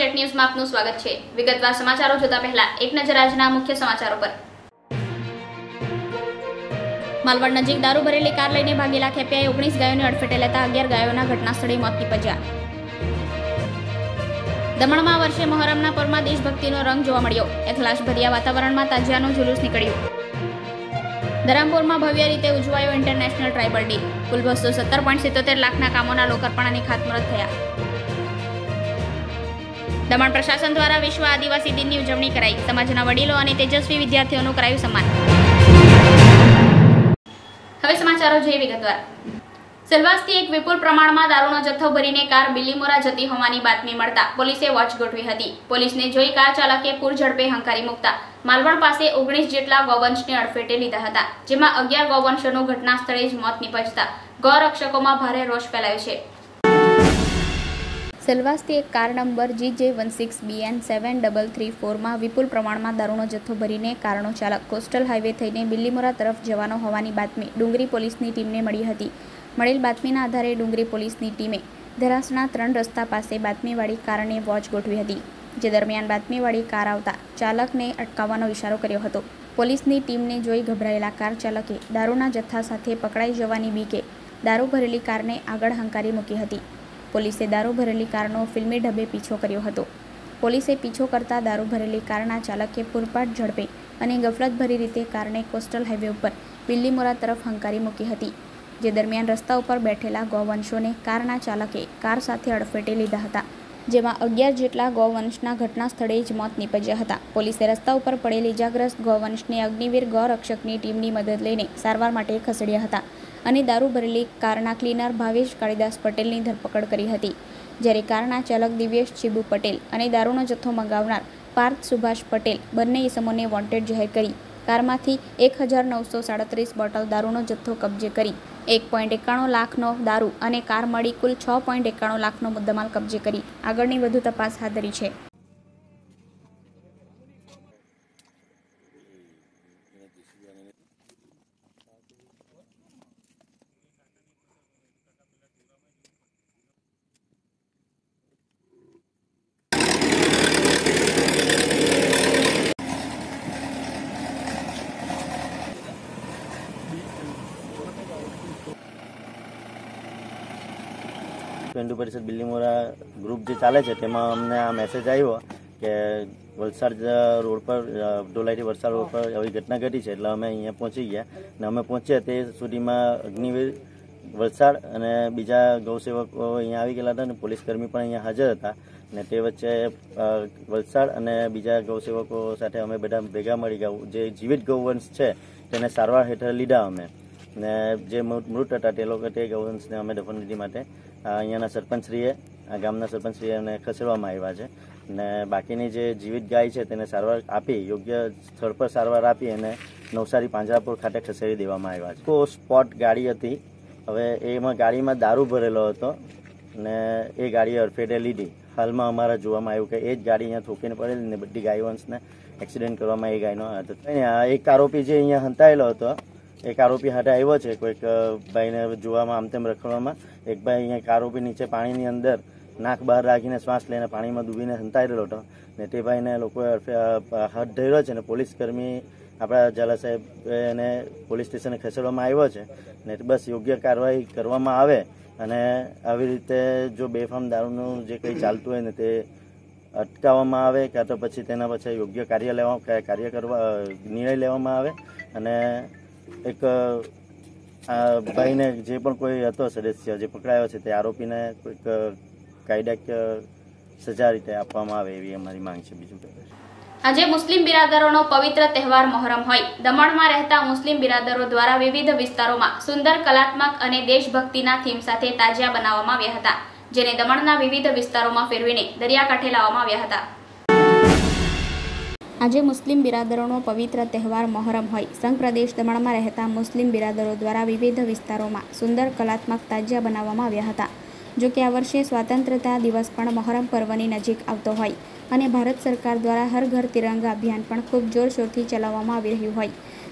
Jet ન્યૂઝમાં આપનું સ્વાગત છે। વિગતવાર સમાચારો જોતા પહેલા એક નજર આજના મુખ્ય સમાચારો પર। માલવણ નજીક દારૂ ભરેલી કાર લઈને ભાગેલા ખેપિયાએ 19 ગાયોને અડફેટે લેતા 11 ગાયોના ઘટના સ્થળે મોત નીપજ્યા। દમણમાં વર્ષે મહોરમના પર્વમાં દેશભક્તિનો રંગ જોવા મળ્યો। એખલાસભર્યા વાતાવરણમાં તાજિયાનું જુલુસ નીકળ્યું। ધરમપુરમાં ભવ્ય રીતે ઉજવાયો ઇન્ટરનેશનલ ટ્રાઇબલ ડે। કુલ 217.77 લાખના કામોના લોકાર્પણ અને ખાતમુહૂર્ત થયા। દમણ પ્રશાસન દ્વારા વિશ્વ આદિવાસી દિનની ઉજવણી કરાઈ। સમાજના વડીલો અને તેજસ્વી વિદ્યાર્થીઓનું કરાયું સન્માન। હવે સમાચારો જોઈએ વિગતવાર। સેલવાસથી એક વિપુલ પ્રમાણમાં દારૂનો જથ્થો ભરીને કાર બિલીમોરા જતી હોવાની બાતમી મળતા પોલીસે વોચ ગોઠવી હતી। પોલીસને જોઈ કાર ચાલકે પૂર ઝડપે હંકારી મૂકતા માલવણ પાસે 19 જેટલા ગૌવંશને અડફેટે લીધા હતા, જેમાં 11 ગૌવંશોનું ઘટના સ્થળે જ મોત નીપજતા ગૌરક્ષકોમાં ભારે રોષ ફેલાયો છે। સેલવાસથી એક કાર નંબર GJ16BN7334માં વિપુલ પ્રમાણમાં દારૂનો જથ્થો ભરીને કારનો ચાલક કોસ્ટલ હાઈવે થઈને બિલીમોરા તરફ જવાનો હોવાની બાતમી ડુંગરી પોલીસની ટીમને મળી હતી। મળેલ બાતમીના આધારે ડુંગરી પોલીસની ટીમે ધરાસણા 3 રસ્તા પાસે બાતમીવાળી કારને વોચ ગોઠવી હતી, જે દરમિયાન બાતમીવાળી કાર આવતા ચાલકને અટકાવવાનો ઇશારો કર્યો હતો। પોલીસની ટીમને જોઈ ગભરાયેલા કાર ચાલકે દારૂના જથ્થા સાથે પકડાઈ જવાની બીકે દારૂ ભરેલી કારને આગળ હંકારી મૂકી હતી। પોલીસે દારૂ ભરેલી કારનો ફિલ્મી ઢબે પીછો કર્યો હતો। પોલીસે પીછો કરતા દારૂ ભરેલી કારના ચાલકે પૂરપાટ ઝડપે અને ગફલતભરી રીતે કારને કોસ્ટલ હાઈવે ઉપર બિલીમોરા તરફ હંકારી મૂકી હતી, જે દરમિયાન રસ્તા ઉપર બેઠેલા ગૌવંશોને કારના ચાલકે કાર સાથે અડફેટે લીધા હતા, જેમાં 11 જેટલા ગૌવંશના ઘટના સ્થળે જ મોત નીપજ્યા હતા। પોલીસે રસ્તા ઉપર પડેલ ઇજાગ્રસ્ત ગૌવંશને અગ્નિવીર ગૌરક્ષકની ટીમની મદદ લઈને સારવાર માટે ખસેડ્યા હતા અને દારૂ ભરેલી કારના ક્લીનર ભાવેશ કાળીદાસ પટેલની ધરપકડ કરી હતી, જ્યારે કારના ચાલક દિવ્યેશ ચીબુ પટેલ અને દારૂનો જથ્થો મંગાવનાર પાર્થ સુભાષ પટેલ બંને ઇસમોને વોન્ટેડ જાહેર કરી કારમાંથી 1937 બોટલ દારૂનો જથ્થો કબજે કરી 1.91 લાખનો દારૂ અને કાર મળી કુલ 6.91 લાખનો મુદ્દામાલ કબજે કરી આગળની વધુ તપાસ હાથ ધરી છે। हिंदू परिषद बिलीमोरा ग्रुप जो चाले છે તેમાં અમને આ મેસેજ આવ્યો કે વલસાડ રોડ પર ઢોલાઈથી વલસાડ રોડ પર આવી ઘટના ઘટી છે, એટલે અમે અહીંયા પહોંચી ગયા અને અમે પહોંચ્યા તે સુધીમાં અગ્નિવીર વલસાડ અને બીજા ગૌસેવકો અહીંયા આવી ગયેલા હતા અને પોલીસ કર્મી પણ અહીંયા હાજર હતા અને તે વચ્ચે વલસાડ અને બીજા ગૌસેવકો સાથે અમે બધા ભેગા મળી ગયા। જે જીવિત ગૌવંશ છે તેને સારવાર હેઠળ લીધા અમે, ને જે મૃત હતા તે લોકો તે ગૌવંશને અમે દફનવિધિ માટે અહીંયાના સરપંચશ્રીએ ગામના સરપંચશ્રીએ અને ખસેડવામાં આવ્યા છે ને બાકીની જે જીવિત ગાય છે તેને સારવાર આપી યોગ્ય સ્થળ પર સારવાર આપી અને નવસારી પાંજરાપુર ખાતે ખસેડી દેવામાં આવ્યા છે। સ્પોટ ગાડી હતી, હવે એમાં ગાડીમાં દારૂ ભરેલો હતો ને એ ગાડી અડફેટે લીધી। હાલમાં અમારા જોવામાં આવ્યું કે એ જ ગાડી અહીંયા ઠોકીને પડેલી ને બધી ગાયવંશને એક્સિડન્ટ કરવામાં એ ગાયનો હાથ હતો। એક આરોપી જે અહીંયા હંતાયેલો હતો એક આરોપી હાથે આવ્યો છે, કોઈક ભાઈને જોવામાં આમ તેમ રખડવામાં એક ભાઈ અહીંયા એક આરોપી નીચે પાણીની અંદર નાક બહાર રાખીને શ્વાસ લઈને પાણીમાં ડૂબીને હંતાયેલો હતો ને તે ભાઈને લોકોએ હાથ ધર્યો છે ને પોલીસ કર્મી આપણા ઝાલા સાહેબ એને પોલીસ સ્ટેશને ખસેડવામાં આવ્યો છે ને બસ યોગ્ય કાર્યવાહી કરવામાં આવે અને આવી રીતે જો બેફામ દારૂનું જે કંઈ ચાલતું હોય ને તે અટકાવવામાં આવે કાં તો પછી તેના પછી યોગ્ય નિર્ણય લેવામાં આવે અને એક ભાઈને જે પણ કોઈ હતો સદસ્ય જે પકડાયો છે તે આરોપીને કોઈક કાયદાકીય સજા રીતે આપવામાં આવે એવી અમારી માંગ છે। બીજું કંઈ આજે મુસ્લિમ બિરાદરોનો પવિત્ર તહેવાર મહોરમ હોય દમણમાં રહેતા મુસ્લિમ બિરાદરો દ્વારા વિવિધ વિસ્તારોમાં સુંદર કલાત્મક અને દેશભક્તિના થીમ સાથે તાજિયા બનાવવામાં આવ્યા હતા, જેને દમણના વિવિધ વિસ્તારોમાં ફેરવીને દરિયાકાંઠે લાવવામાં આવ્યા હતા। આજે મુસ્લિમ બિરાદરોનો પવિત્ર તહેવાર મહોરમ હોય સંઘ પ્રદેશ દમણમાં રહેતા મુસ્લિમ બિરાદરો દ્વારા વિવિધ વિસ્તારોમાં સુંદર કલાત્મક તાજિયા બનાવવામાં આવ્યા હતા। જો કે આ વર્ષે સ્વાતંત્ર્યતા દિવસ પણ મહોરમ પર્વની નજીક આવતો હોય અને ભારત સરકાર દ્વારા હર ઘર તિરંગા અભિયાન પણ ખૂબ જોરશોરથી ચલાવવામાં આવી રહ્યું હોય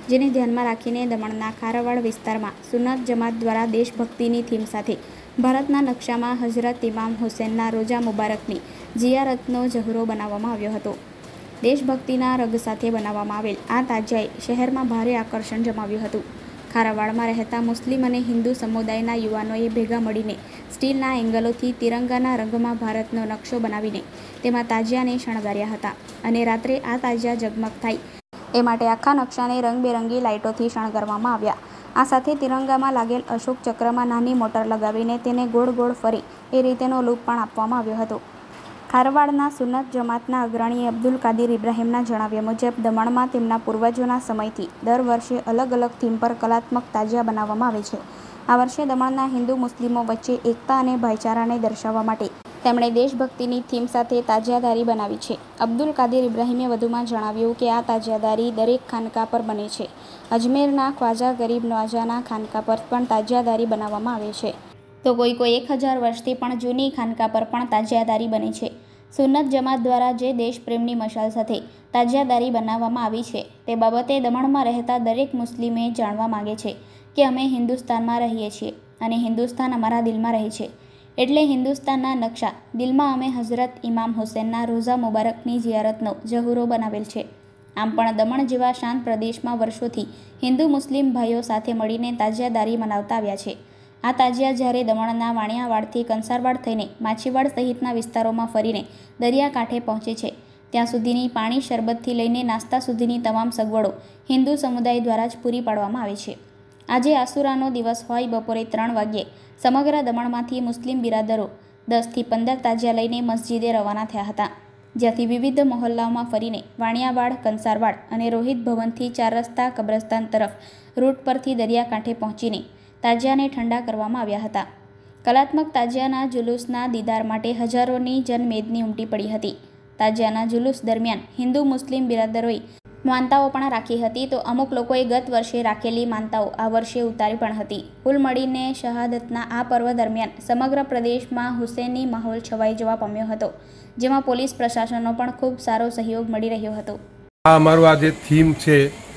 જેને ધ્યાનમાં રાખીને દમણના ખારવાડ વિસ્તારમાં સુન્નત જમાત દ્વારા દેશભક્તિની થીમ સાથે ભારતના નકશામાં હઝરત ઇમામ હુસૈનના રોજા મુબારકની જિયારતનો જહુરો બનાવવામાં આવ્યો હતો. દેશભક્તિના રગ સાથે બનાવવામાં આવેલ આ તાજિયાએ શહેરમાં ભારે આકર્ષણ જમાવ્યું હતું. ખારવાડમાં રહેતા મુસ્લિમ અને હિન્દુ સમુદાયના યુવાનોએ ભેગા મળીને સ્ટીલના એંગલોથી તિરંગાના રંગમાં ભારતનો નકશો બનાવીને તેમાં તાજિયાને શણગાર્યા હતા અને રાત્રે આ તાજિયા ઝગમગ થાય એ માટે આખા નકશાને રંગબેરંગી લાઇટોથી શણગારવામાં આવ્યા. આ સાથે તિરંગામાં લાગેલ અશોક ચક્રમાં નાની મોટર લગાવીને તેને ગોળ ગોળ ફરી એ રીતેનો લૂપ પણ આપવામાં આવ્યો હતો. ખારવાડના સુન્નત જમાતના અગ્રણી અબ્દુલ કાદિર ઇબ્રાહીમના જણાવ્યા મુજબ દમણમાં તેમના પૂર્વજોના સમયથી દર વર્ષે અલગ અલગ થીમ પર કલાત્મક તાજિયા બનાવવામાં આવે છે. આ વર્ષે દમણના હિન્દુ મુસ્લિમો વચ્ચે એકતા અને ભાઈચારાને દર્શાવવા માટે તેમણે દેશભક્તિની થીમ સાથે તાજિયાદારી બનાવી છે. અબ્દુલ કાદિર ઇબ્રાહીમે વધુમાં જણાવ્યું કે આ તાજિયાદારી દરેક ખાનકા પર બને છે. અજમેરના ખ્વાજા ગરીબ નવાજાના ખાનકા પર પણ તાજિયાદારી બનાવવામાં આવે છે, તો કોઈ 1000 વર્ષથી પણ જૂની ખાનકા પર પણ તાજિયાદારી બને છે. સુન્નત જમાત દ્વારા જે દેશપ્રેમની મશાલ સાથે તાજિયાદારી બનાવવામાં આવી છે તે બાબતે દમણમાં રહેતા દરેક મુસ્લિમે જાણવા માગે છે કે અમે હિન્દુસ્તાનમાં રહીએ છીએ અને હિન્દુસ્તાન અમારા દિલમાં રહે છે. એટલે હિન્દુસ્તાનના નકશા દિલમાં અમે હઝરત ઇમામ હુસૈનના રોઝા મુબારકની જિયારતનો જહુરો બનાવેલ છે. આમ પણ દમણ જેવા શાંત પ્રદેશમાં વર્ષોથી હિન્દુ મુસ્લિમ ભાઈઓ સાથે મળીને તાજિયાદારી મનાવતા આવ્યા છે. આ તાજિયા જ્યારે દમણના વાણિયાવાડથી કંસારવાડ થઈને માછીવાડ સહિતના વિસ્તારોમાં ફરીને દરિયાકાંઠે પહોંચે છે ત્યાં સુધીની પાણી શરબતથી લઈને નાસ્તા સુધીની તમામ સગવડો હિન્દુ સમુદાય દ્વારા જ પૂરી પાડવામાં આવે છે. આજે આસુરાનો દિવસ હોય બપોરે 3 વાગ્યે સમગ્ર દમણમાંથી મુસ્લિમ બિરાદરો 10 થી 15 તાજિયા લઈને મસ્જિદે રવાના થયા હતા, જ્યાંથી વિવિધ મહોલ્લાઓમાં ફરીને વાણિયાવાડ, કંસારવાડ અને રોહિત ભવનથી 4 રસ્તા કબ્રસ્તાન તરફ રૂટ પરથી દરિયાકાંઠે પહોંચીને તાજિયાને ઠંડા કરવામાં આવ્યા હતા. કલાત્મક તાજિયાના જુલુસના દીદાર માટે હજારોની જનમેદની ઉમટી પડી હતી. તાજિયાના જુલુસ દરમિયાન હિન્દુ મુસ્લિમ બિરાદરોએ માનતાઓ પણ રાખી હતી, તો અમુક લોકોએ ગત વર્ષે રાખેલી માનતાઓ આ વર્ષે ઉતારી પણ હતી. કુલ મળીને શહાદતના આ પર્વ દરમિયાન સમગ્ર પ્રદેશમાં હુસૈની માહોલ છવાઈ જવા પામ્યો હતો, જેમાં પોલીસ પ્રશાસનનો પણ ખૂબ સારો સહયોગ મળી રહ્યો હતો. આ અમારું આ જે થીમ છે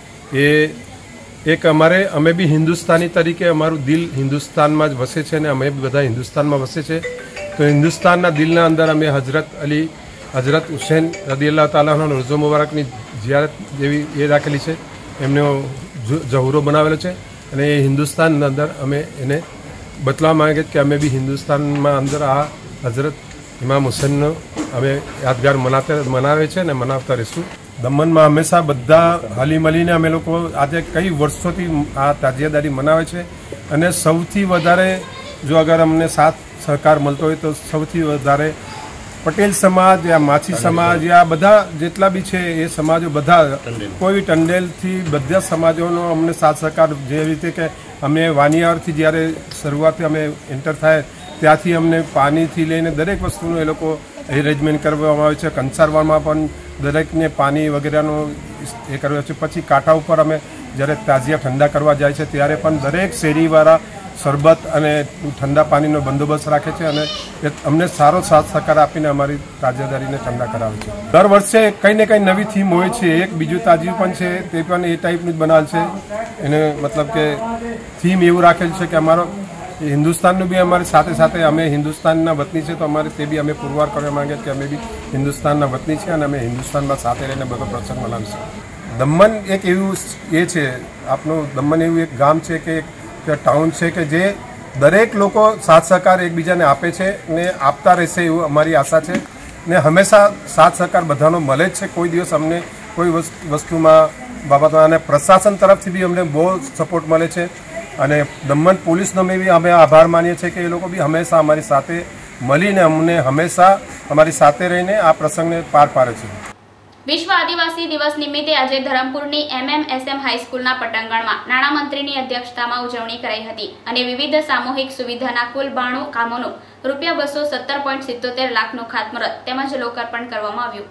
એ એક અમે બી હિન્દુસ્તાની તરીકે અમારું દિલ હિન્દુસ્તાનમાં જ વસે છે અને અમે બધા હિન્દુસ્તાનમાં વસે છે. તો હિન્દુસ્તાનના દિલના અંદર અમે હઝરત હુસૈન રદિયલ્લાહુ તાલાનો રોઝો મુબારકની જિયારત જેવી એ રાખેલી છે, એમનો જહુરો બનાવેલો છે અને એ હિન્દુસ્તાનના અંદર અમે એને બતલાવવા માંગે કે અમે બી હિન્દુસ્તાનમાં અંદર આ હઝરત ઇમામ હુસૈનનો અમે યાદગાર મનાવે છે અને મનાવતા રહીશું. દમણમાં હંમેશા બધા હલી મળીને અમે લોકો આજે કઈ વર્ષોથી આ તાજિયાદારી મનાવે છે અને સૌથી વધારે જો અગર અમને સાથ સહકાર મળતો હોય તો સૌથી વધારે પટેલ સમાજ યા માછી સમાજ યા બધા જેટલા બી છે એ સમાજો બધા કોઈ ટંડેલથી બધા સમાજોનો અમને સાથ સહકાર, જે રીતે કે અમે વાણિયાવાડથી જ્યારે શરૂઆતથી અમે એન્ટર થાય ત્યાંથી અમને પાણીથી લઈને દરેક વસ્તુનું એ લોકો એરેન્જમેન્ટ કરવામાં આવે છે. કંસારવાડમાં પણ દરેકને પાણી વગેરેનો એ કર્યો છે. પછી કાંઠા ઉપર અમે જ્યારે તાજિયા ઠંડા કરવા જાય છે ત્યારે પણ દરેક શેરીવાળા શરબત અને ઠંડા પાણીનો બંદોબસ્ત રાખે છે અને અમને સારો સાથ સહકાર આપીને અમારી તાજિયાદારીને ઠંડા કરાવે છે. દર વર્ષે કંઈ ને કંઈ નવી થીમ હોય છે. એક બીજું તાજિયું પણ છે, તે પણ એ ટાઈપનું જ બનાવેલ છે. એને મતલબ કે થીમ એવું રાખેલ છે કે અમારો હિન્દુસ્તાનનું બી અમારી સાથે સાથે અમે હિન્દુસ્તાનના વતની છે, તો અમારે તે બી અમે પુરવાર કરવા માંગે કે અમે બી હિન્દુસ્તાનના વતની છે અને અમે હિન્દુસ્તાનમાં સાથે રહીને બધો પ્રસંગ મનાવીશું. દમણ એક એવું એ છે, આપણું દમણ એવું એક ગામ છે કે ટાઉન છે કે જે દરેક લોકો સાથ સહકાર એકબીજાને આપે છે ને આપતા રહેશે એવું અમારી આશા છે ને હંમેશા સાથ સહકાર બધાનો મળે જ છે. કોઈ દિવસ અમને કોઈ વસ્તુમાં બાબતમાં અને પ્રશાસન તરફથી બી અમને બહુ સપોર્ટ મળે છે અને દમણ પોલીસનો બી અમે આભાર માનીએ છીએ કે એ લોકો બી હંમેશા અમારી સાથે મળીને અમને હંમેશા અમારી સાથે રહીને આ પ્રસંગને પાર પાડે છે. વિશ્વ આદિવાસી દિવસ નિમિત્તે આજે ધરમપુરની MMSM હાઈસ્કૂલના પટાંગણમાં નાણામંત્રીની અધ્યક્ષતામાં ઉજવણી કરાઈ હતી અને વિવિધ સામૂહિક સુવિધાના કુલ 92 કામોનું ₹217.77 લાખનું ખાતમુહૂર્ત તેમજ લોકાર્પણ કરવામાં આવ્યું.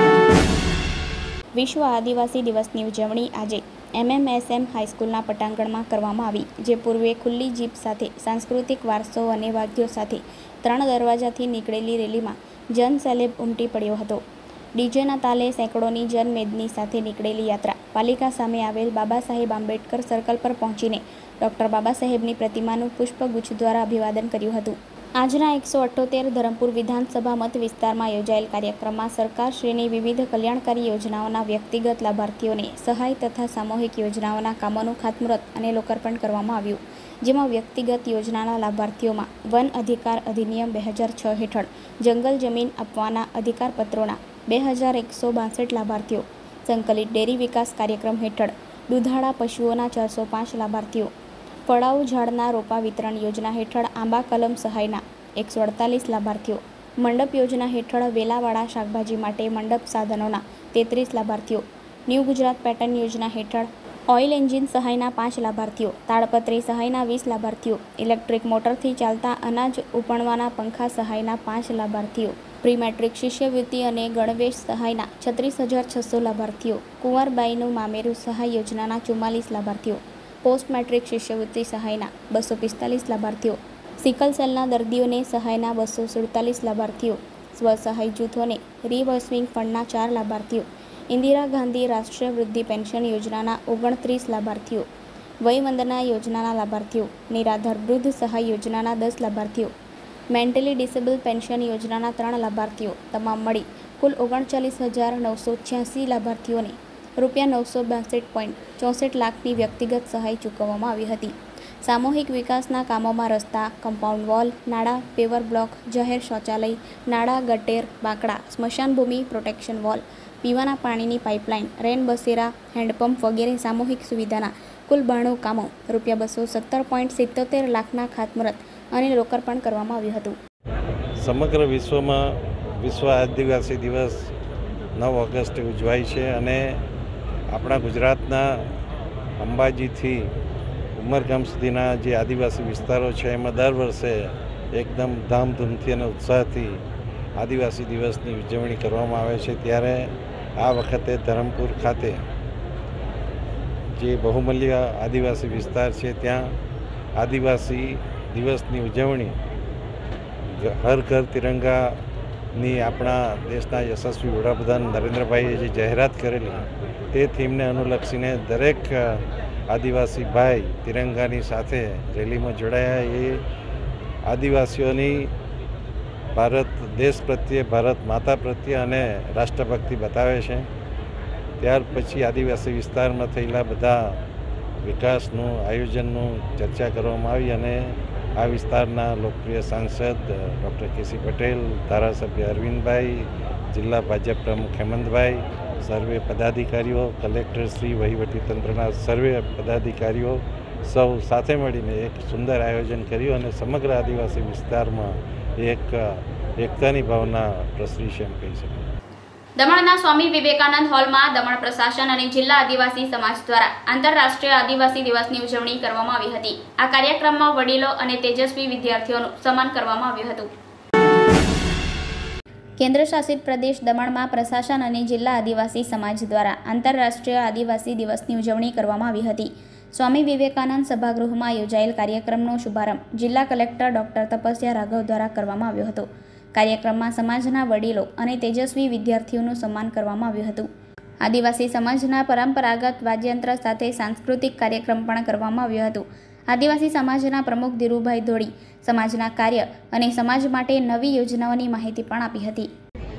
વિશ્વ આદિવાસી દિવસની ઉજવણી આજે MMSM હાઈસ્કૂલના પટાંગણમાં કરવામાં આવી, જે પૂર્વે ખુલ્લી જીપ સાથે સાંસ્કૃતિક વારસો અને વાદ્યો સાથે 3 દરવાજાથી નીકળેલી રેલીમાં જનસેલેબ ઉમટી પડ્યો હતો. ડીજેના તાલે સેંકડોની જનમેદની સાથે નીકળેલી યાત્રા પાલિકા સામે આવેલ બાબા સાહેબ આંબેડકર સર્કલ પર પહોંચીને ડૉક્ટર બાબા સાહેબની પ્રતિમાનું પુષ્પગુચ્છ દ્વારા અભિવાદન કર્યું હતું. આજના 178 ધરમપુર વિધાનસભા મત વિસ્તારમાં યોજાયેલ કાર્યક્રમમાં સરકારશ્રીની વિવિધ કલ્યાણકારી યોજનાઓના વ્યક્તિગત લાભાર્થીઓને સહાય તથા સામૂહિક યોજનાઓના કામોનું ખાતમુહૂર્ત અને લોકાર્પણ કરવામાં આવ્યું. જેમાં વ્યક્તિગત યોજનાના લાભાર્થીઓમાં વન અધિકાર અધિનિયમ 2006 હેઠળ જંગલ જમીન આપવાના અધિકારપત્રોના 2162 લાભાર્થીઓ, સંકલિત ડેરી વિકાસ કાર્યક્રમ હેઠળ દૂધાળા પશુઓના 405 લાભાર્થીઓ, ફળાઉ ઝાડના રોપા વિતરણ યોજના હેઠળ આંબા કલમ સહાયના 148 લાભાર્થીઓ, મંડપ યોજના હેઠળ વેલાવાળા શાકભાજી માટે મંડપ સાધનોના 33 લાભાર્થીઓ, ન્યૂ ગુજરાત પેટર્ન યોજના હેઠળ ઓઇલ એન્જિન સહાયના 5 લાભાર્થીઓ, તાડપત્રી સહાયના 20 લાભાર્થીઓ, ઇલેક્ટ્રિક મોટરથી ચાલતા અનાજ ઉપણવાના પંખા સહાયના 5 લાભાર્થીઓ, પ્રી મેટ્રિક શિષ્યવૃત્તિ અને ગણવેશ સહાયના 36,600 લાભાર્થીઓ, કુંવરબાઈનું મામેરું સહાય યોજનાના 44 લાભાર્થીઓ, પોસ્ટ મેટ્રિક શિષ્યવૃત્તિ સહાયના 245 લાભાર્થીઓ, સિકલ સેલના દર્દીઓને સહાયના 247 લાભાર્થીઓ, સ્વસહાય જૂથોને રિવર્સિંગ ફંડના 4 લાભાર્થીઓ, ઇન્દિરા ગાંધી રાષ્ટ્રીય વૃદ્ધિ પેન્શન યોજનાના 29 લાભાર્થીઓ, વયવંદના યોજનાના લાભાર્થીઓ, નિરાધાર વૃદ્ધ સહાય યોજનાના 10 લાભાર્થીઓ, મેન્ટલી ડિસેબલ પેન્શન યોજનાના 3 લાભાર્થીઓ તમામ મળી કુલ 39,986 લાભાર્થીઓને ₹962.64 લાખની વ્યક્તિગત સહાય ચૂકવવામાં આવી હતી. સામૂહિક વિકાસના કામોમાં રસ્તા, કમ્પાઉન્ડ વોલ, નાળા, પેવર બ્લોક, જાહેર શૌચાલય, નાળા, ગટેર, બાંકડા, સ્મશાન ભૂમિ, પ્રોટેક્શન વોલ, પીવાના પાણીની પાઇપલાઇન, રેન બસેરા, હેન્ડપંપ વગેરે સામૂહિક સુવિધાના કુલ 92 કામો ₹217.77 લાખના ખાતમુહૂર્ત અને લોકાર્પણ કરવામાં આવ્યું હતું. સમગ્ર વિશ્વમાં વિશ્વ આદિવાસી દિવસ 9 ઓગસ્ટે ઉજવાય છે અને આપણા ગુજરાતના અંબાજીથી ઉમરગામ સુધીના જે આદિવાસી વિસ્તારો છે એમાં દર વર્ષે એકદમ ધામધૂમથી અને ઉત્સાહથી આદિવાસી દિવસની ઉજવણી કરવામાં આવે છે. ત્યારે આ વખતે ધરમપુર ખાતે જે બહુમૂલ્ય આદિવાસી વિસ્તાર છે ત્યાં આદિવાસી દિવસની ઉજવણી હર ઘર તિરંગાની આપણા દેશના યશસ્વી વડાપ્રધાન નરેન્દ્રભાઈએ જે જાહેરાત કરેલી તે થીમને અનુલક્ષીને દરેક આદિવાસી ભાઈ તિરંગાની સાથે રેલીમાં જોડાયા. એ આદિવાસીઓની ભારત દેશ પ્રત્યે, ભારત માતા પ્રત્યે અને રાષ્ટ્રભક્તિ બતાવે છે. ત્યાર પછી આદિવાસી વિસ્તારમાં થયેલા બધા વિકાસનું આયોજનનું ચર્ચા કરવામાં આવી અને આ વિસ્તારના લોકપ્રિય સાંસદ ડૉક્ટર કે.સી. પટેલ, ધારાસભ્ય અરવિંદભાઈ, જિલ્લા ભાજપ પ્રમુખ હેમંતભાઈ, સર્વે પદાધિકારીઓ, કલેક્ટરશ્રી, વહીવટીતંત્રના સર્વે પદાધિકારીઓ સૌ સાથે મળીને એક સુંદર આયોજન કર્યું અને સમગ્ર આદિવાસી વિસ્તારમાં એકતાની ભાવના પ્રસરી છે એમ કહી શકાય. દમણના સ્વામી વિવેકાનંદ હોલમાં દમણ પ્રશાસન અને જિલ્લા આદિવાસી સમાજ દ્વારા આંતરરાષ્ટ્રીય આદિવાસી દિવસની ઉજવણી કરવામાં આવી હતી. આ કાર્યક્રમમાં વડીલો અને તેજસ્વી વિદ્યાર્થીઓનું સન્માન કરવામાં આવ્યું હતું. કેન્દ્ર શાસિત પ્રદેશ દમણમાં પ્રશાસન અને જિલ્લા આદિવાસી સમાજ દ્વારા આંતરરાષ્ટ્રીય આદિવાસી દિવસની ઉજવણી કરવામાં આવી હતી. સ્વામી વિવેકાનંદ સભાગૃહમાં યોજાયેલ કાર્યક્રમનો શુભારંભ જિલ્લા કલેક્ટર ડૉક્ટર તપસ્યા રાઘવ દ્વારા કરવામાં આવ્યો હતો. કાર્યક્રમમાં સમાજના વડીલો અને તેજસ્વી વિદ્યાર્થીઓનું સન્માન કરવામાં આવ્યું હતું. આદિવાસી સમાજના પરંપરાગત વાદ્યયંત્ર સાથે સાંસ્કૃતિક કાર્યક્રમ પણ કરવામાં આવ્યો હતો. આદિવાસી સમાજના પ્રમુખ ધીરુભાઈ ધોળી સમાજના કાર્ય અને સમાજ માટે નવી યોજનાઓની માહિતી પણ આપી હતી.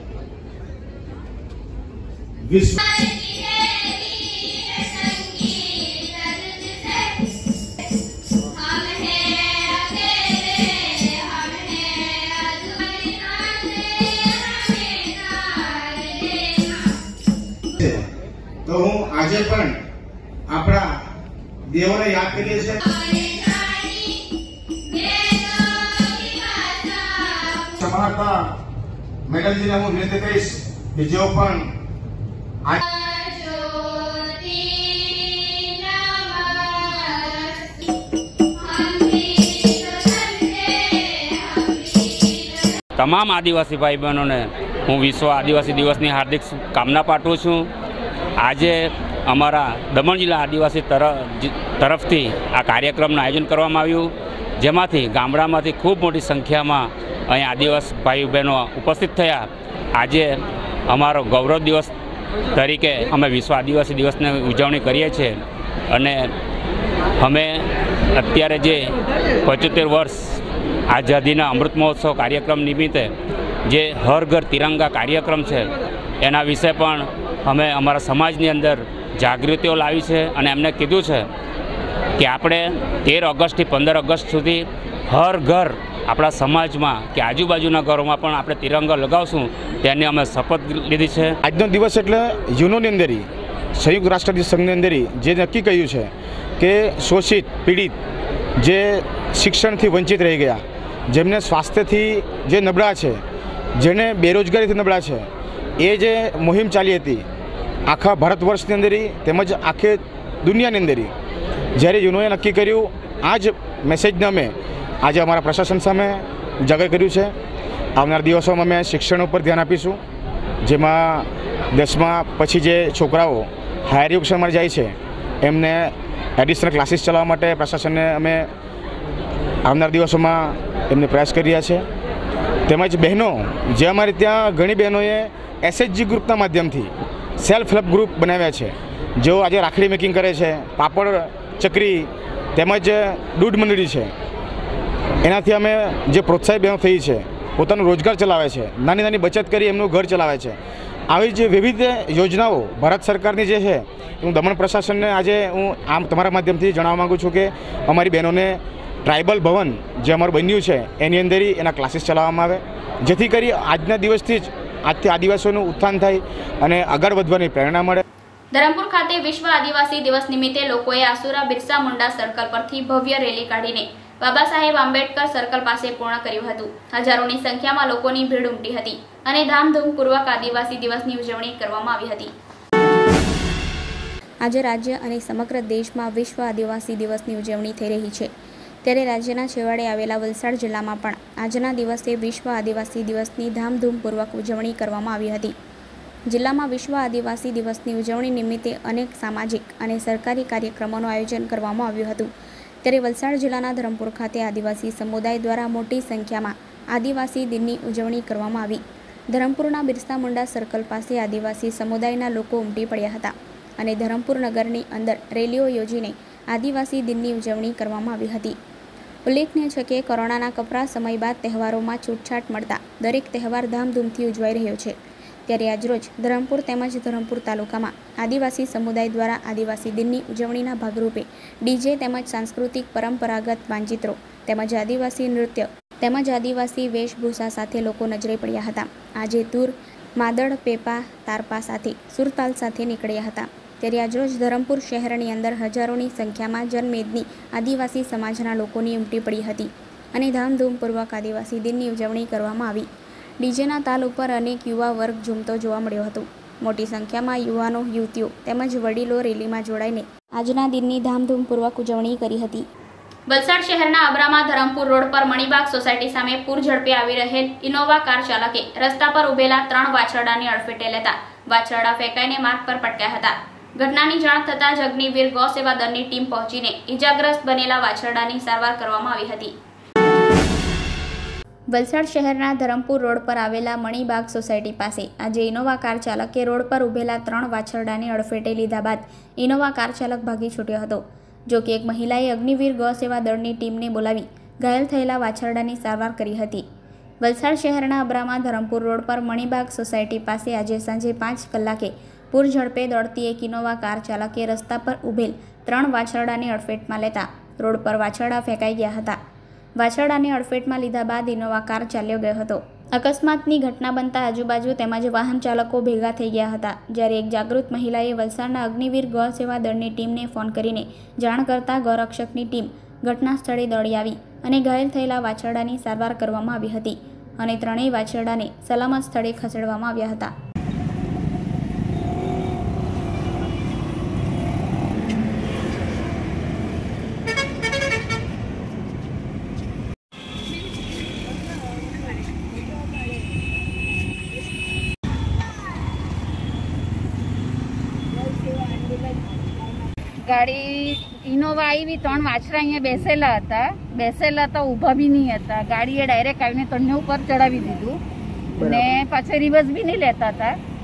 તો હું આજે પણ આપણા દેવોને યાદ કરીએ છીએ. સમાનતા મેડમજીને હું વિનંતી કરીશ કે જેઓ પણ તમામ આદિવાસી ભાઈ બહેનોને હું વિશ્વ આદિવાસી દિવસની હાર્દિક કામના પાઠવું છું. આજે અમારા દમણ જિલ્લા આદિવાસી તરફથી આ કાર્યક્રમનું આયોજન કરવામાં આવ્યું, જેમાંથી ગામડામાંથી ખૂબ મોટી સંખ્યામાં અહીં આદિવાસી ભાઈ બહેનો ઉપસ્થિત થયા. આજે અમારો ગૌરવ દિવસ તરીકે અમે વિશ્વ આદિવાસી દિવસની ઉજવણી કરીએ છીએ અને અમે અત્યારે જે 75 વર્ષ આઝાદીના અમૃત મહોત્સવ કાર્યક્રમ નિમિત્તે જે હર ઘર તિરંગા કાર્યક્રમ છે એના વિશે પણ અમે અમારા સમાજની અંદર જાગૃતિઓ લાવી છે અને એમને કીધું છે કે આપણે 13 ઓગસ્ટથી 15 ઓગસ્ટ સુધી હર ઘર આપણા સમાજમાં કે આજુબાજુના ઘરોમાં પણ આપણે તિરંગો લગાવશું તેની અમે શપથ લીધી છે. આજનો દિવસ એટલે યુનોની અંદર સંયુક્ત રાષ્ટ્ર સંઘની અંદર જે નક્કી કર્યું છે કે શોષિત પીડિત જે શિક્ષણથી વંચિત રહી ગયા, જેમને સ્વાસ્થ્યથી જે નબળા છે, જેને બેરોજગારીથી નબળા છે, એ જે મુહિમ ચાલી હતી આખા ભારત વર્ષની અંદર તેમજ આખી દુનિયાની અંદર, જ્યારે યુનોએ નક્કી કર્યું આ જ મેસેજને અમે આજે અમારા પ્રશાસન સામે ઉજાગર કર્યું છે. આવનાર દિવસોમાં અમે શિક્ષણ ઉપર ધ્યાન આપીશું, જેમાં 10મા પછી જે છોકરાઓ હાયર એજ્યુકેશનમાં જાય છે એમને એડિશનલ ક્લાસીસ ચલાવવા માટે પ્રશાસનને અમે આવનાર દિવસોમાં એમને પ્રયાસ કરી રહ્યા છે. તેમજ બહેનો, જે અમારે ત્યાં ઘણી બહેનોએ એસએચજી ગ્રુપના માધ્યમથી સેલ્ફ હેલ્પ ગ્રુપ બનાવ્યા છે, જેઓ આજે રાખડી મેકિંગ કરે છે, પાપડ ચકરી તેમજ દૂધ મંડળી છે. એનાથી અમે જે પ્રોત્સાહિત બહેનો થઈ છે, પોતાનો રોજગાર ચલાવે છે, નાની નાની બચત કરી એમનું ઘર ચલાવે છે. આવી જે વિવિધ યોજનાઓ ભારત સરકારની જે છે, હું દમણ પ્રશાસનને આજે હું આમ તમારા માધ્યમથી જણાવવા માગું છું કે અમારી બહેનોને ટ્રાઇબલ ભવન જે અમારું બન્યું છે એની અંદર એના ક્લાસીસ ચલાવવામાં આવે, જેથી કરી આજના દિવસથી જ આજથી આદિવાસીઓનું ઉત્થાન થાય અને આગળ વધવાની પ્રેરણા મળે. ધરમપુર ખાતે વિશ્વ આદિવાસી દિવસ નિમિત્તે લોકોએ આસુરા બિરસા મુંડા સર્કલ પરથી ભવ્ય રેલી કાઢીને બાબા સાહેબ આંબેડકર સર્કલ પાસે પૂર્ણ કર્યું હતું. હજારોની સંખ્યામાં લોકોની ભીડ ઉમટી હતી અને ધામધૂમપૂર્વક આદિવાસી દિવસની ઉજવણી કરવામાં આવી હતી. આજે રાજ્ય અને સમગ્ર દેશમાં વિશ્વ આદિવાસી દિવસની ઉજવણી થઈ રહી છે, ત્યારે રાજ્યના છેવાડે આવેલા વલસાડ જિલ્લામાં પણ આજના દિવસે વિશ્વ આદિવાસી દિવસની ધામધૂમપૂર્વક ઉજવણી કરવામાં આવી હતી. જિલ્લામાં વિશ્વ આદિવાસી દિવસની ઉજવણી નિમિત્તે અનેક સામાજિક અને સરકારી કાર્યક્રમોનું આયોજન કરવામાં આવ્યું હતું. ત્યારે વલસાડ જિલ્લાના ધરમપુર ખાતે આદિવાસી સમુદાય દ્વારા મોટી સંખ્યામાં આદિવાસી દિનની ઉજવણી કરવામાં આવી. ધરમપુરના બિરસા મુંડા સર્કલ પાસે આદિવાસી સમુદાયના લોકો ઉમટી પડ્યા હતા અને ધરમપુર નગરની અંદર રેલીઓ યોજીને આદિવાસી દિનની ઉજવણી કરવામાં આવી હતી. ઉલ્લેખનીય છે કે કોરોનાના કપરા સમય બાદ તહેવારોમાં છૂટછાટ મળતા દરેક તહેવાર ધામધૂમથી ઉજવાઈ રહ્યો છે. ત્યારે આજરોજ ધરમપુર તેમજ ધરમપુર તાલુકામાં આદિવાસી સમુદાય દ્વારા આદિવાસી દિનની ઉજવણીના ભાગરૂપે ડીજે તેમજ સાંસ્કૃતિક પરંપરાગત વાનચિત્રો તેમજ આદિવાસી નૃત્ય તેમજ આદિવાસી વેશભૂષા સાથે લોકો નજરે પડ્યા હતા. આજે તૂર, માદળ, પેપા, તારપા સાથે સુરતાલ સાથે નીકળ્યા હતા. ત્યારે આજરોજ ધરમપુર શહેરની અંદર હજારોની સંખ્યામાં જનમેદની આદિવાસી સમાજના લોકોની ઉમટી પડી હતી અને ધામધૂમપૂર્વક આદિવાસી દિનની ઉજવણી કરવામાં આવી. ડીજેના તાલ ઉપર અનેક યુવા વર્ગ ઝૂમતો જોવા મળ્યો હતો. મોટી સંખ્યામાં યુવાનો, યુવતીઓ તેમજ વડીલો રેલીમાં જોડાઈને આજના દિનની ધામધૂમપૂર્વક ઉજવણી કરી હતી. વલસાડ શહેરના અબ્રામા ધરમપુર રોડ પર મણિબાગ સોસાયટી સામે પૂર ઝડપે આવી રહેલ ઇનોવા કાર ચાલકે રસ્તા પર ઉભેલા 3 વાછરડાની અડફેટે લેતા વાછરડા ફેંકાઈને માર્ગ પર પટક્યા હતા. ઘટનાની જાણ થતાં જ અગ્નિવીર ગૌ સેવા દળની ટીમ પહોંચીને ઇજાગ્રસ્ત બનેલા વાછરડાની સારવાર કરવામાં આવી હતી. વલસાડ શહેરના ધરમપુર રોડ પર આવેલા મણિબાગ સોસાયટી પાસે આજે ઇનોવા કાર ચાલકે રોડ પર ઉભેલા 3 વાછરડાને અડફેટે લીધા બાદ ઇનોવા કાર ચાલક ભાગી છૂટ્યો હતો. જો કે એક મહિલાએ અગ્નિવીર ગૌ સેવા દળની ટીમને બોલાવી ઘાયલ થયેલા વાછરડાની સારવાર કરી હતી. વલસાડ શહેરના અબ્રામા ધરમપુર રોડ પર મણિબાગ સોસાયટી પાસે આજે સાંજે 5 કલાકે પૂર ઝડપે દોડતી એક ઇનોવા કાર ચાલકે રસ્તા પર ઉભેલ 3 વાછરડાને અડફેટમાં લેતા રોડ પર વાછરડા ફેંકાઈ ગયા હતા. વાછરડાને અડફેટમાં લીધા બાદ ઇનોવા કાર ચાલ્યો ગયો હતો. અકસ્માતની ઘટના બનતા આજુબાજુ તેમજ વાહન ચાલકો ભેગા થઈ ગયા હતા. જ્યારે એક જાગૃત મહિલાએ વલસાડના અગ્નિવીર ગૌ સેવા દળની ટીમને ફોન કરીને જાણ કરતા ગૌરક્ષકની ટીમ ઘટના સ્થળે દોડી આવી અને ઘાયલ થયેલા વાછરડાની સારવાર કરવામાં આવી હતી અને 3 વાછરડાને સલામત સ્થળે ખસેડવામાં આવ્યા હતા. ગાડી ઇનોવા આવી, 3 વાછરા અહીંયા બેસેલા હતા, ઊભા બી નહીં હતા. ગાડીએ ડાયરેક્ટ આવીને 3 ઉપર ચડાવી દીધું ને પાછળ રિવર્સ બી નહીં લેતા હતા.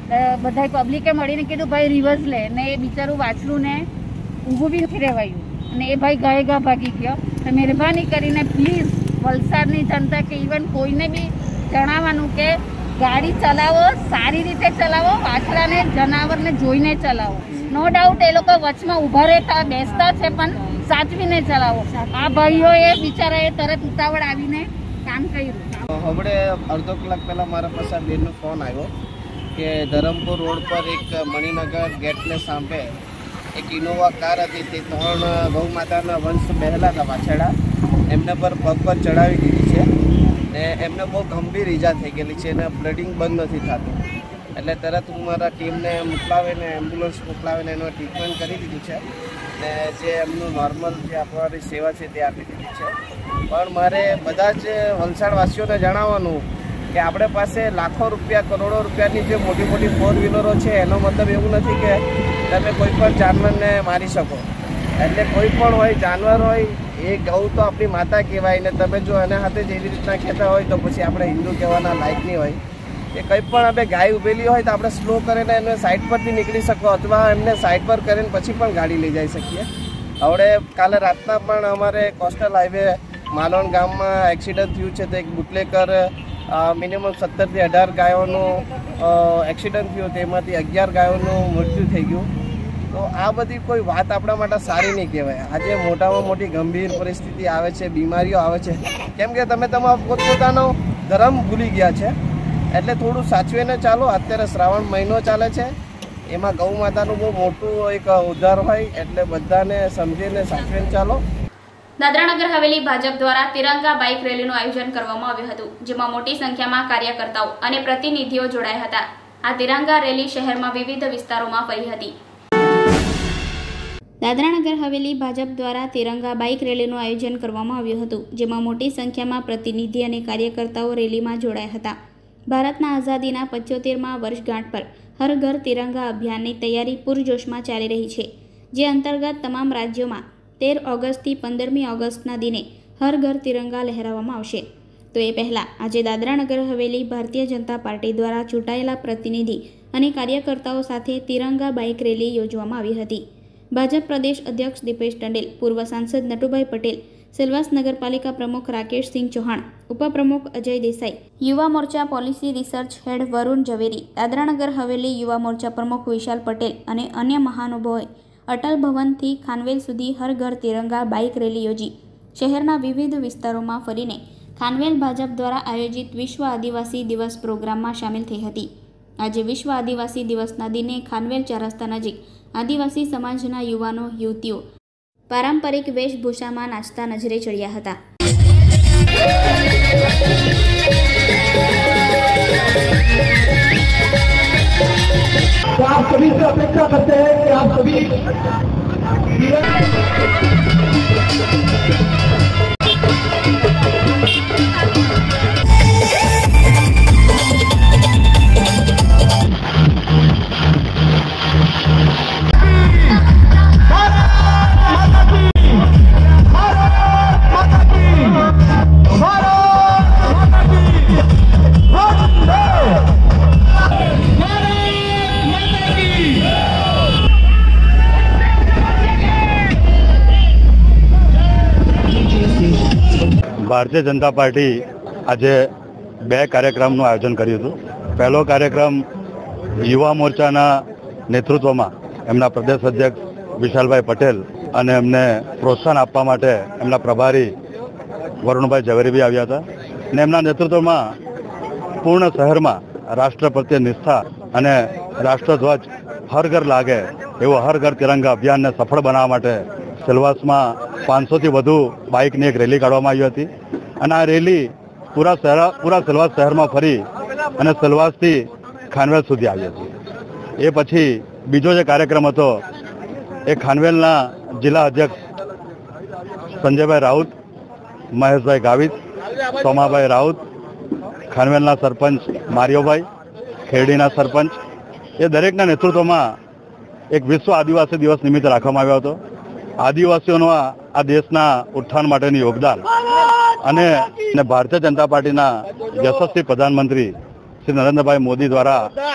બધા પબ્લિકે મળીને કીધું ભાઈ રિવર્સ લે, ને એ બિચારું વાંચલું ને ઊભું બી નથી રહેવાયું, અને એ ભાઈ ગાયગા ભાગી ગયો. તો મહેરબાની કરીને પ્લીઝ વલસાડની જનતા કે ઇવન કોઈને બી જણાવવાનું કે ગાડી ચલાવો, સારી રીતે ચલાવો, વાછડાને જનાવરને જોઈને ચલાવો. નો ડાઉટ એ લોકો વચમાં ઊભા રહેતા બેસતા છે, પણ સાચવીને ચલાવો. આ ભાઈઓએ બિચારાએ તરત ઉતાવળ આવીને કામ કર્યું. હમણે અડધો કલાક પહેલાં મારા પાસે બેનનો ફોન આવ્યો કે ધરમપુર રોડ પર એક મણિનગર ગેટને સામે એક ઇનોવા કાર હતી, તે 3 ગૌ માતાના વંશ બેહેલા હતા વાછડા, એમને પર પગ પર ચડાવી દીધી છે ને એમને બહુ ગંભીર ઈજા થઈ ગયેલી છે અને બ્લડિંગ બંધ નથી થતું. એટલે તરત હું મારા ટીમને મોકલાવીને એમ્બ્યુલન્સ મોકલાવીને એનો ટ્રીટમેન્ટ કરી દીધું છે ને જે એમનું નોર્મલ જે આપવાની સેવા છે તે આપી દીધી છે. પણ મારે બધા જ વલસાડવાસીઓને જણાવવાનું કે આપણે પાસે લાખો રૂપિયા, કરોડો રૂપિયાની જે મોટી મોટી 4 વ્હીલરો છે, એનો મતલબ એવું નથી કે તમે કોઈ પણ જાનવરને મારી શકો. એટલે કોઈ પણ હોય, જાનવર હોય, એ ગૌ તો આપણી માતા કહેવાય ને તમે જો એના હાથે જ એવી રીતના કહેતા હોય તો પછી આપણે હિન્દુ કહેવાના લાયક નહીં હોય. કે કંઈ પણ આપણે ગાય ઉભેલી હોય તો આપણે સ્લો કરીને એને સાઈડ પરથી નીકળી શકો અથવા એમને સાઈડ પર કરીને પછી પણ ગાડી લઈ જઈ શકીએ. હવે કાલે રાતના પણ અમારે કોસ્ટલ હાઈવે માલોણ ગામમાં એક્સિડન્ટ થયું છે. તો એક બુટલેકર મિનિમમ 17 થી 18 ગાયોનું એક્સિડન્ટ થયું, તેમાંથી 11 ગાયોનું મૃત્યુ થઈ ગયું. તો આ બધી કોઈ વાત આપણા માટે સારી નહીં કહેવાય. આજે મોટામાં મોટી ગંભીર પરિસ્થિતિ આવે છે, બીમારીઓ આવે છે, કેમ કે તમે તમારા પોતપોતાનો ધર્મ ભૂલી ગયા છે. એટલે થોડું સાચવીને ચાલો. અત્યારે શ્રાવણ મહિનો ચાલે છે, એમાં ગૌ માતાનું બહુ મોટું એક ઉદ્ધાર હોય, એટલે બધાને સમજીને સાચવીને ચાલો. દાદરાનગર હવેલી ભાજપ દ્વારા તિરંગા બાઇક રેલીનું આયોજન કરવામાં આવ્યું હતું, જેમાં મોટી સંખ્યામાં કાર્યકર્તાઓ અને પ્રતિનિધિઓ જોડાયા હતા. આ તિરંગા રેલી શહેરમાં વિવિધ વિસ્તારોમાં ફરી હતી. દાદરાનગર હવેલી ભાજપ દ્વારા તિરંગા બાઇક રેલીનું આયોજન કરવામાં આવ્યું હતું, જેમાં મોટી સંખ્યામાં પ્રતિનિધિ અને કાર્યકર્તાઓ રેલીમાં જોડાયા હતા. ભારતના આઝાદીના 75મા વર્ષગાંઠ પર હર ઘર તિરંગા અભિયાનની તૈયારી પૂરજોશમાં ચાલી રહી છે, જે અંતર્ગત તમામ રાજ્યોમાં 13 ઓગસ્ટથી 15મી ઓગસ્ટના દિને હર ઘર તિરંગા લહેરાવવામાં આવશે. તો એ પહેલાં આજે દાદરાનગર હવેલી ભારતીય જનતા પાર્ટી દ્વારા ચૂંટાયેલા પ્રતિનિધિ અને કાર્યકર્તાઓ સાથે તિરંગા બાઇક રેલી યોજવામાં આવી હતી. ભાજપ પ્રદેશ અધ્યક્ષ દીપેશ ટંડેલ, પૂર્વ સાંસદ નટુભાઈ પટેલ, સેલવાસ નગરપાલિકા પ્રમુખ રાકેશસિંહ ચૌહાણ, ઉપપ્રમુખ અજય દેસાઈ, યુવા મોરચા policy research head Varun Zaveri, Dadra Nagar Haveli યુવા મોરચા પ્રમુખ વિશાલ પટેલ અને અન્ય મહાનુભાવોએ અટલ ભવનથી ખાનવેલ સુધી હર ઘર તિરંગા બાઇક રેલી યોજી શહેરના વિવિધ વિસ્તારોમાં ફરીને ખાનવેલ ભાજપ દ્વારા આયોજિત વિશ્વ આદિવાસી દિવસ પ્રોગ્રામમાં સામેલ થઈ હતી. આજે વિશ્વ આદિવાસી દિવસના દિને ખાનવેલ 4 રસ્તા નજીક આદિવાસી સમાજના યુવાનો યુવતીઓ પારંપરિક વેશભૂષામાં નાચતા નજરે ચડ્યા હતા. आप सभी से अपेक्षा करते हैं कि आप सभी ભારતીય જનતા પાર્ટી આજે 2 કાર્યક્રમનું આયોજન કર્યું હતું. પહેલો કાર્યક્રમ યુવા મોરચાના નેતૃત્વમાં એમના પ્રદેશ અધ્યક્ષ વિશાલભાઈ પટેલ અને એમને પ્રોત્સાહન આપવા માટે એમના પ્રભારી વરુણભાઈ ઝવેરી બી આવ્યા હતા અને એમના નેતૃત્વમાં પૂર્ણ શહેરમાં રાષ્ટ્ર પ્રત્યે નિષ્ઠા અને રાષ્ટ્રધ્વજ હર ઘર લાગે એવો હર ઘર તિરંગા અભિયાનને સફળ બનાવવા માટે સેલવાસમાં 500થી વધુ બાઇકની એક રેલી કાઢવામાં આવી હતી અને આ રેલી પૂરા સેલવાસ શહેરમાં ફરી અને સેલવાસથી ખાનવેલ સુધી આવી હતી. એ પછી બીજો જે કાર્યક્રમ હતો એ ખાનવેલના જિલ્લા અધ્યક્ષ સંજયભાઈ રાઉત, મહેશભાઈ ગાવિત, સોમાભાઈ રાઉત, ખાનવેલના સરપંચ મારિયોભાઈ, ખેરડીના સરપંચ, એ દરેકના નેતૃત્વમાં એક વિશ્વ આદિવાસી દિવસ નિમિત્તે રાખવામાં આવ્યો હતો. આદિવાસીઓનો આ દેશના ઉત્થાન માટેનું યોગદાન અને ભારતીય જનતા પાર્ટીના યશસ્વી પ્રધાનમંત્રી શ્રી નરેન્દ્રભાઈ મોદી દ્વારા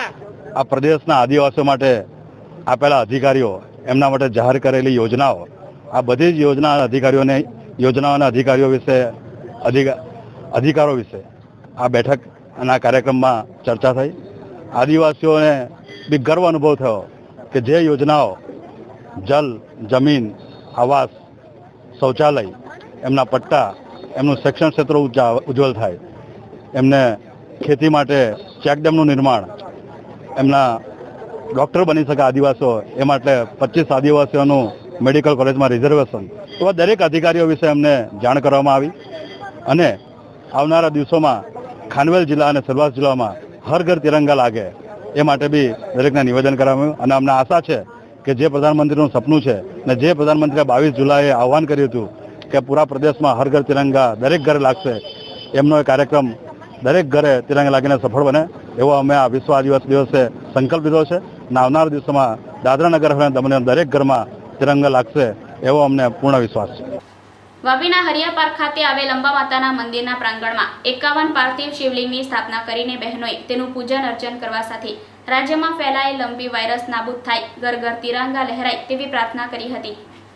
આ પ્રદેશના આદિવાસીઓ માટે આપેલા અધિકારીઓ, એમના માટે જાહેર કરેલી યોજનાઓ, આ બધી જ યોજનાઓના અધિકારીઓ વિશે, અધિકારો વિશે આ બેઠકના કાર્યક્રમમાં ચર્ચા થઈ. આદિવાસીઓને બી ગર્વ અનુભવ થયો કે જે યોજનાઓ જલ, જમીન, આવાસ, શૌચાલય, એમના પટ્ટા, એમનું શિક્ષણ ક્ષેત્ર ઉજ્જવલ થાય, એમને ખેતી માટે ચેકડેમનું નિર્માણ, એમના ડૉક્ટર બની શકે આદિવાસીઓ, એ માટે 25 આદિવાસીઓનું મેડિકલ કોલેજમાં રિઝર્વેશન, એવા દરેક અધિકારીઓ વિશે અમને જાણ કરવામાં આવી. અને આવનારા દિવસોમાં ખાનવેલ જિલ્લા અને સેલવાસ જિલ્લામાં હર ઘર તિરંગા લાગે એ માટે બી દરેકને નિવેદન કરવામાં આવ્યું. અને અમને આશા છે કે જે પ્રધાનમંત્રીનું સપનું છે ને જે પ્રધાનમંત્રીએ 22 જુલાઈએ આહવાન કર્યું હતું કે પૂરા પ્રદેશમાં હર ઘર તિરંગા દરેક ઘરે લાગશે, એમનો એ કાર્યક્રમ દરેક ઘરે તિરંગા લાગીને સફળ બને એવો અમે આ વિશ્વ આદિવાસી દિવસે સંકલ્પ લીધો છે. અને આવનારા દિવસોમાં દાદરા નગર હવેલી દમણ દરેક ઘરમાં તિરંગા લાગશે એવો અમને પૂર્ણ વિશ્વાસ છે. વાપીના હરિયા પાર્ક ખાતે આવેલ અંબા માતાના મંદિરના પ્રાંગણમાં 51 પાર્થિવ શિવલિંગની સ્થાપના કરીને બહેનોએ તેનું પૂજન અર્ચન કરવા સાથે રાજ્યમાં ફેલાયેલ લંપી વાયરસ નાબૂદ થાય, ઘર ઘર તિરંગા લહેરાય તેવી પ્રાર્થના કરી હતી.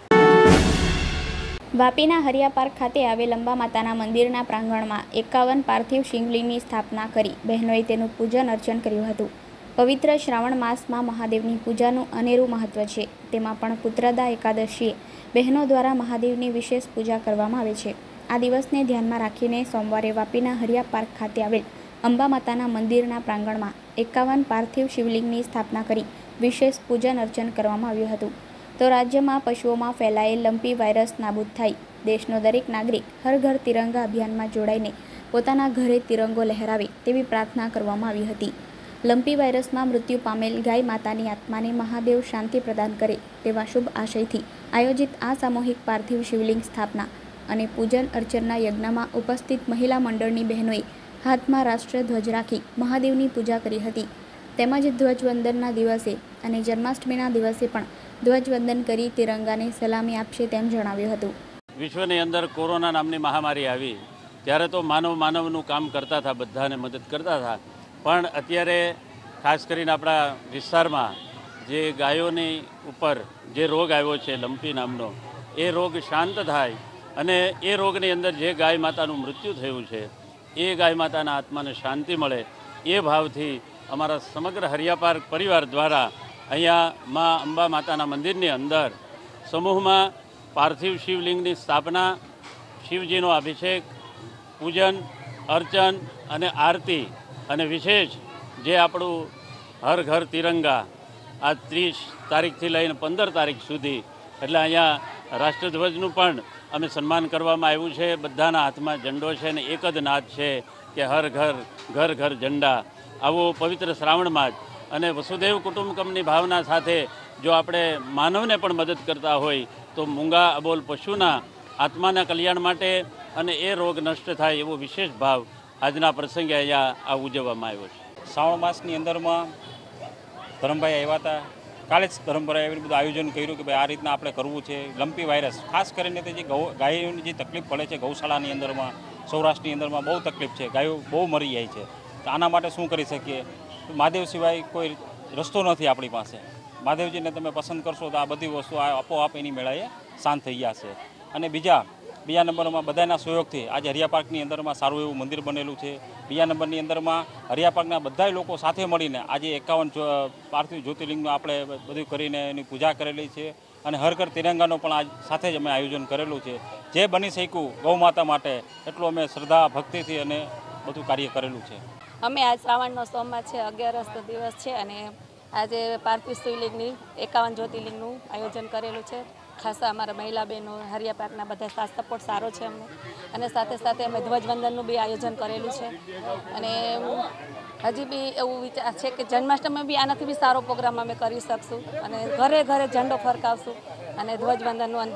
વાપીના હરિયા પાર્ક ખાતે આવેલ અંબા માતાના મંદિરના પ્રાંગણમાં 51 પાર્થિવ શિવલિંગની સ્થાપના કરી બહેનોએ તેનું પૂજન અર્ચન કર્યું હતું. પવિત્ર શ્રાવણ માસમાં મહાદેવની પૂજાનું અનેરું મહત્વ છે. તેમાં પણ પુત્રદા એકાદશીએ બહેનો દ્વારા મહાદેવની વિશેષ પૂજા કરવામાં આવે છે. આ દિવસને ધ્યાનમાં રાખીને સોમવારે વાપીના હરિયા પાર્ક ખાતે આવેલ અંબા માતાના મંદિરના પ્રાંગણમાં 51 પાર્થિવ શિવલિંગની સ્થાપના કરી વિશેષ પૂજન અર્ચન કરવામાં આવ્યું હતું. તો રાજ્યમાં પશુઓમાં ફેલાયેલ લંપી વાયરસ નાબૂદ થાય, દેશનો દરેક નાગરિક હર ઘર તિરંગા અભિયાનમાં જોડાઈને પોતાના ઘરે તિરંગો લહેરાવે તેવી પ્રાર્થના કરવામાં આવી હતી. લંપી વાયરસમાં મૃત્યુ પામેલ ગાય માતાની આત્માને મહાદેવ શાંતિ પ્રદાન કરે તેવા શુભ આશયથી આયોજિત આ સામૂહિક પાર્થિવ શિવલિંગ સ્થાપના અને પૂજન અર્ચનના યજ્ઞમાં ઉપસ્થિત મહિલા મંડળની બહેનોએ હાથમાં રાષ્ટ્રધ્વજ રાખી મહાદેવની પૂજા કરી હતી. તેમજ ધ્વજવંદનના દિવસે અને જન્માષ્ટમીના દિવસે પણ ધ્વજવંદન કરી તિરંગાને સલામી આપશે તેમ જણાવ્યું હતું. વિશ્વની અંદર કોરોના નામની મહામારી આવી ત્યારે તો માનવનું કામ કરતા હતા, બધાને મદદ કરતા હતા. પણ અત્યારે ખાસ કરીને આપણા વિસ્તારમાં જે ગાયોની ઉપર જે રોગ આવ્યો છે લંપી નામનો, એ રોગ શાંત થાય અને એ રોગની અંદર જે ગાય માતાનું મૃત્યુ થયું છે એ ગાય માતાના આત્માને શાંતિ મળે એ ભાવથી અમારા સમગ્ર હરિયા પાર્ક પરિવાર દ્વારા અહીંયા મા અંબા માતાના મંદિરની અંદર સમૂહમાં પાર્થિવ શિવલિંગની સ્થાપના, શિવજીનો અભિષેક, પૂજન અર્ચન અને આરતી અને વિશેષ જે આપણું હર ઘર તિરંગા આ 30 તારીખથી લઈને 15 તારીખ સુધી એટલે અહીંયા રાષ્ટ્રધ્વજનું પણ અમે સન્માન કરવામાં આવ્યું છે. બધાના હાથમાં ઝંડો છે અને એક જ નાદ છે કે હર ઘર ઘર ઝંડા. આવો પવિત્ર શ્રાવણ માસ અને વસુદેવ કુટુંબકમની ભાવના સાથે જો આપણે માનવને પણ મદદ કરતા હોય તો મૂંગા અબોલ પશુના આત્માના કલ્યાણ માટે અને એ રોગ નષ્ટ થાય એવો વિશેષ ભાવ આજના પ્રસંગે અહીંયા આ ઉજવવામાં આવ્યો છે. શ્રાવણ માસની અંદરમાં ધરમભાઈ આવ્યા હતા. કાલે જ ધરમભાઈ આવીને બધું આયોજન કર્યું કે ભાઈ આ રીતના આપણે કરવું છે. લંપી વાયરસ ખાસ કરીને તે જે ગાયોની જે તકલીફ પડે છે ગૌશાળાની અંદરમાં, સૌરાષ્ટ્રની અંદરમાં બહુ તકલીફ છે, ગાયો બહુ મરી જાય છે. તો આના માટે શું કરી શકીએ? મહાદેવ સિવાય કોઈ રસ્તો નથી આપણી પાસે. મહાદેવજીને તમે પસંદ કરશો તો આ બધી વસ્તુ આપોઆપ એની મેળાએ શાંત થઈ જશે. અને બીજા નંબરમાં બધાના સહયોગથી આજે હરિયા પાર્કની અંદરમાં સારું એવું મંદિર બનેલું છે. બીજા નંબરની અંદરમાં હરિયા પાર્કના બધા લોકો સાથે મળીને આજે 51 પાર્થિવ જ્યોતિર્લિંગનું આપણે બધું કરીને એની પૂજા કરેલી છે. અને હર ઘર તિરંગાનો પણ આજ સાથે જ અમે આયોજન કરેલું છે. જે બની શક્યું ગૌ માતા માટે એટલું અમે શ્રદ્ધા ભક્તિથી અને બધું કાર્ય કરેલું છે. અમે આજ શ્રાવણનો સોમવાર છે, 11 દિવસ છે અને આજે પાર્થિવ શિવલિંગની 51 જ્યોતિર્લિંગનું આયોજન કરેલું છે. ખાસ અમારા મહિલા બહેનો હરિયા પાર્કના બધા સાથ સપોર્ટ સારો છે અમને. અને સાથે સાથે અમે ધ્વજવંદનનું બી આયોજન કરેલું છે. અને હજી બી એવું વિચાર છે કે જન્માષ્ટમી બી આનાથી બી સારો પ્રોગ્રામ અમે કરી શકશું અને ઘરે ઘરે ઝંડો ફરકાવશું અને ધ્વજવંદનનું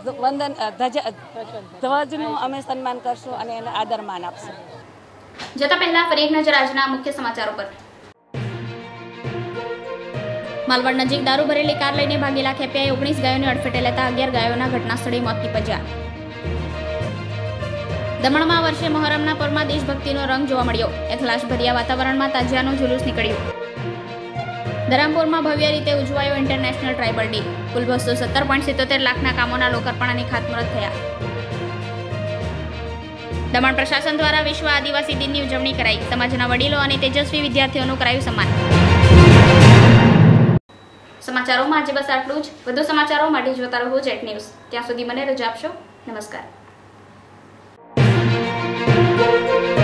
ધ્વજનું અમે સન્માન કરશું અને એને આદર માન આપશું. જતા પહેલા ફરી એક નજર આજના મુખ્ય સમાચારો પર. માલવડ નજીક દારૂ ભરેલી કાર લઈને ભાગેલા ખેપિયાએ 19 ગાયોને અડફેટે લેતા 11 ગાયોના ઘટના સ્થળે મોત નીપજ્યા. દમણમાં વર્ષે મહોરમના પર્વમાં દેશભક્તિનો રંગ જોવા મળ્યો. એથલાશ ભર્યા વાતાવરણમાં તાજિયાનું જુલુસ નીકળ્યું. ધરમપુરમાં ભવ્ય રીતે ઉજવાયો ઇન્ટરનેશનલ ટ્રાઇબલ ડે. કુલ 217.77 લાખના કામોના લોકાર્પણ અને ખાતમુહૂર્ત થયા. દમણ પ્રશાસન દ્વારા વિશ્વ આદિવાસી દિનની ઉજવણી કરાઈ. સમાજના વડીલો અને તેજસ્વી વિદ્યાર્થીઓનું કરાયું સન્માન. સમાચારોમાં આજે બસ આટલું જ. વધુ સમાચારો માટે જોતા રહો જેટ ન્યૂઝ. ત્યાં સુધી મને રજા આપશો. નમસ્કાર.